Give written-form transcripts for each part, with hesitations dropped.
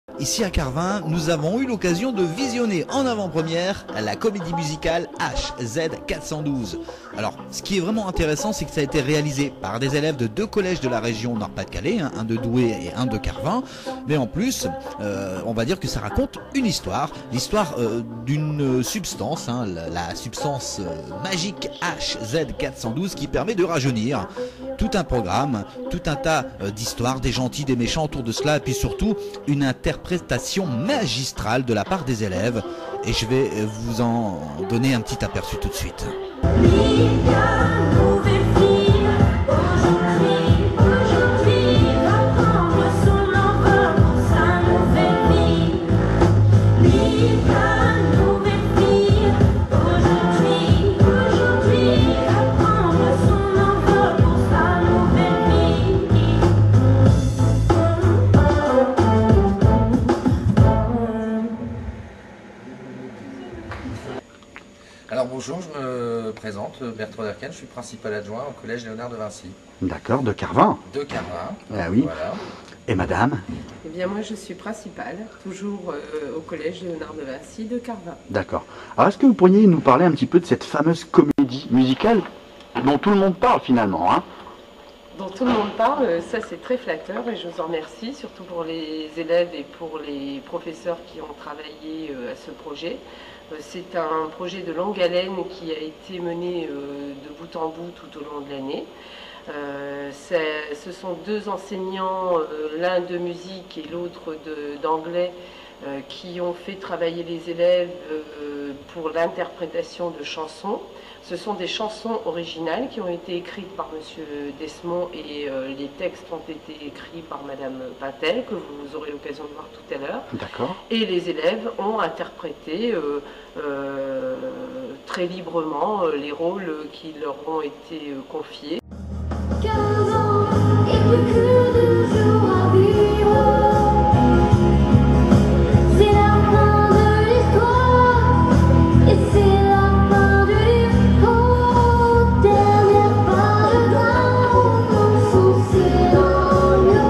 Ici à Carvin, nous avons eu l'occasion de visionner en avant-première la comédie musicale HZ412. Alors, ce qui est vraiment intéressant, c'est que ça a été réalisé par des élèves de 2 collèges de la région Nord-Pas-de-Calais, un de Douai et un de Carvin. Mais en plus, on va dire que ça raconte une histoire, l'histoire d'une substance, la substance magique HZ412 qui permet de rajeunir. Tout un programme, tout un tas d'histoires, des gentils, des méchants autour de cela, et puis surtout une interprétation magistrale de la part des élèves. Et je vais vous en donner un petit aperçu tout de suite. Alors bonjour, je me présente, Bertrand Derken, je suis principal adjoint au collège Léonard de Vinci. D'accord, de Carvin. De Carvin. Ah oui. Voilà. Et madame? Eh bien moi je suis principale, toujours au collège Léonard de Vinci de Carvin. D'accord. Alors est-ce que vous pourriez nous parler un petit peu de cette fameuse comédie musicale dont tout le monde parle finalement, hein? Dont tout le monde parle, ça c'est très flatteur et je vous en remercie, surtout pour les élèves et pour les professeurs qui ont travaillé à ce projet. C'est un projet de longue haleine qui a été mené de bout en bout tout au long de l'année. Ce sont 2 enseignants, l'un de musique et l'autre d'anglais, qui ont fait travailler les élèves pour l'interprétation de chansons. Ce sont des chansons originales qui ont été écrites par Monsieur Desmond et les textes ont été écrits par Madame Pintel, que vous aurez l'occasion de voir tout à l'heure. D'accord. Et les élèves ont interprété très librement les rôles qui leur ont été confiés. 15 ans et plus que 2 jours à vivre. C'est la fin de l'histoire et c'est la fin du livre. Dernière page d'un roman sans scénario.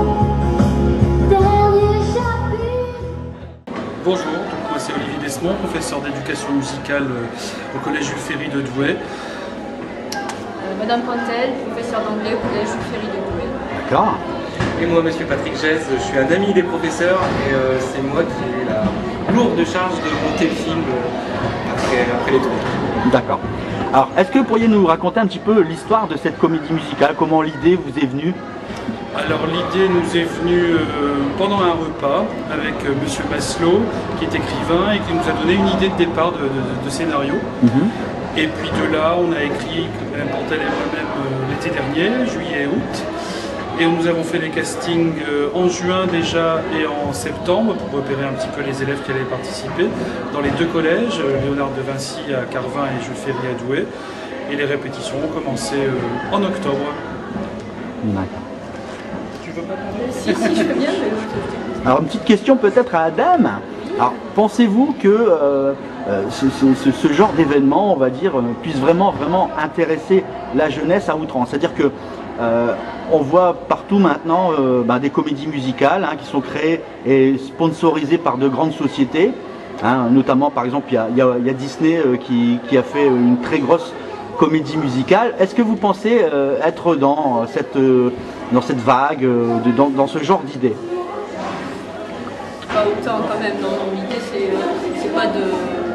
Dernier chapitre. Bonjour, donc moi c'est Olivier Desmond, professeur d'éducation musicale au collège Jules Ferry de Douai. Madame Pintel, professeure d'anglais au collège Jules Ferry de Douai. D'accord. Et moi, monsieur Patrick Gès, je suis un ami des professeurs et c'est moi qui ai la lourde charge de monter le film après les tournées. D'accord. Alors, est-ce que vous pourriez nous raconter un petit peu l'histoire de cette comédie musicale? Comment l'idée vous est venue? Alors l'idée nous est venue pendant un repas avec monsieur Maslow, qui est écrivain et qui nous a donné une idée de départ de scénario. Et puis de là, on a écrit, Mme Pantel et moi-même, l'été dernier, juillet et août. Et nous avons fait les castings en juin déjà et en septembre pour repérer un petit peu les élèves qui allaient participer dans les 2 collèges, Léonard de Vinci à Carvin et Jules Ferry à Douai. Et les répétitions ont commencé en octobre. D'accord. Tu veux pas parler? Si, je veux bien. Alors une petite question peut-être à Adam. Alors pensez-vous que ce genre d'événement, on va dire, puisse vraiment intéresser la jeunesse à outrance? C'est-à-dire que on voit partout maintenant des comédies musicales qui sont créées et sponsorisées par de grandes sociétés. Notamment par exemple il y a Disney qui a fait une très grosse comédie musicale. Est-ce que vous pensez être dans cette vague, dans ce genre d'idée? Pas autant quand même, non. L'idée c'est pas de...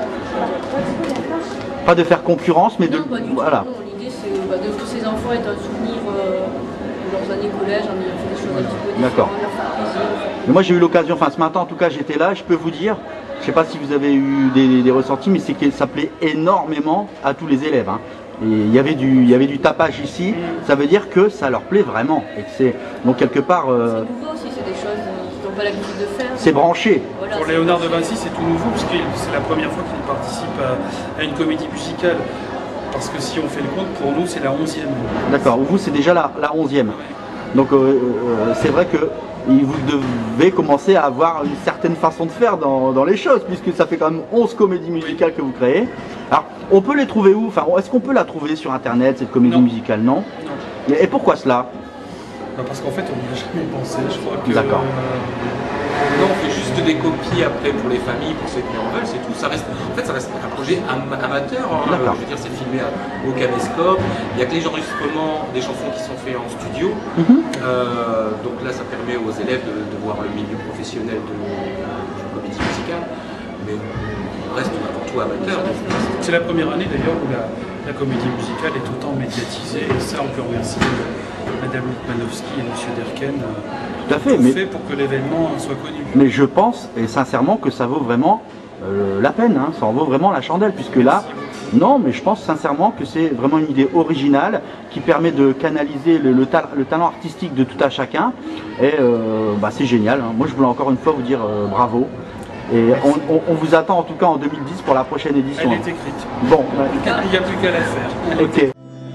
Pas de faire concurrence, mais non, de... pas du tout. Voilà. L'idée c'est de tous ces enfants aient un souvenir de leurs années collège, en ayant fait des choses un petit peu différentes, D'accord. leur faire plaisir. Mais moi j'ai eu l'occasion, enfin ce matin en tout cas j'étais là, je peux vous dire, je ne sais pas si vous avez eu des ressentis, mais c'est que ça plaît énormément à tous les élèves. Et il y avait du tapage ici, ça veut dire que ça leur plaît vraiment. Et que c'est donc quelque part... C'est nouveau aussi, c'est des choses qu'ils n'ont pas l'habitude de faire. C'est branché. Voilà, Pour Léonard de Vinci, c'est tout nouveau, parce que c'est la première fois qu'il participe à une comédie musicale. Parce que si on fait le compte, pour nous, c'est la 11e. D'accord, vous c'est déjà la 11e. Donc c'est vrai que vous devez commencer à avoir une certaine façon de faire dans les choses, puisque ça fait quand même 11 comédies musicales que vous créez. Alors, on peut les trouver où? Enfin, est-ce qu'on peut la trouver sur Internet, cette comédie musicale? Non. Et pourquoi cela? Parce qu'en fait, on n'y a jamais pensé, je crois que... D'accord. Non, on fait juste des copies après pour les familles, pour ceux qui en veulent, c'est tout. Ça reste un projet amateur. Hein. Je veux dire, c'est filmé au caméscope. Il n'y a que les enregistrements des chansons qui sont faits en studio. Donc là, ça permet aux élèves de voir le milieu professionnel du comédie musicale. Mais on reste avant tout amateur. C'est la première année d'ailleurs où la comédie musicale est autant médiatisée. Et ça, on peut remercier Madame Litmanovski et Monsieur Derken. Tout à fait, fait pour que l'événement soit connu. Mais je pense, et sincèrement, que ça vaut vraiment la peine, hein, ça en vaut vraiment la chandelle, puisque là, non, mais je pense sincèrement que c'est vraiment une idée originale qui permet de canaliser le talent artistique de tout à chacun, et c'est génial, hein. Moi je voulais encore une fois vous dire bravo, et on vous attend en tout cas en 2010 pour la prochaine édition. Elle est écrite. Bon, il n'y a plus qu'à la faire. Ok.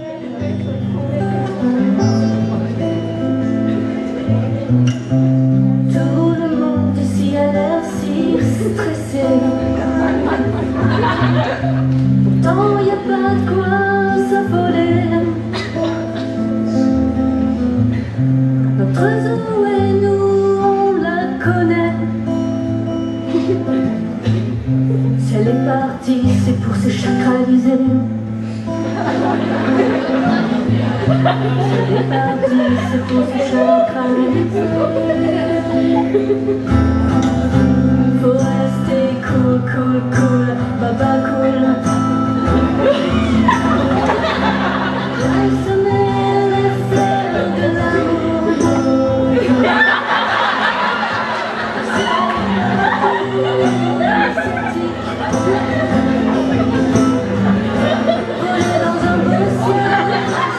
Tout le monde ici a l'air si stressé. Pourtant y a pas de quoi s'affoler. Notre Zoé, nous on la connaît. Si elle est partie, c'est pour se chakraliser. Si elle est partie, c'est pour se chakraliser. Faut rester cool, cool, cool, baba cool. Sonner les fleurs de l'amour. Voler dans un beau ciel.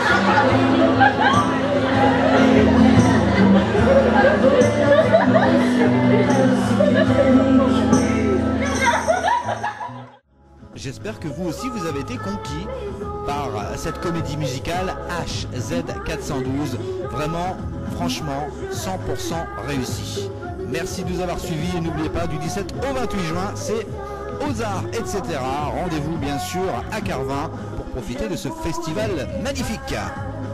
J'espère que vous aussi vous avez été conquis par cette comédie musicale HZ412. Vraiment, franchement, 100% réussi. Merci de nous avoir suivis et n'oubliez pas, du 17 au 28 juin, c'est aux arts, etc. Rendez-vous bien sûr à Carvin pour profiter de ce festival magnifique.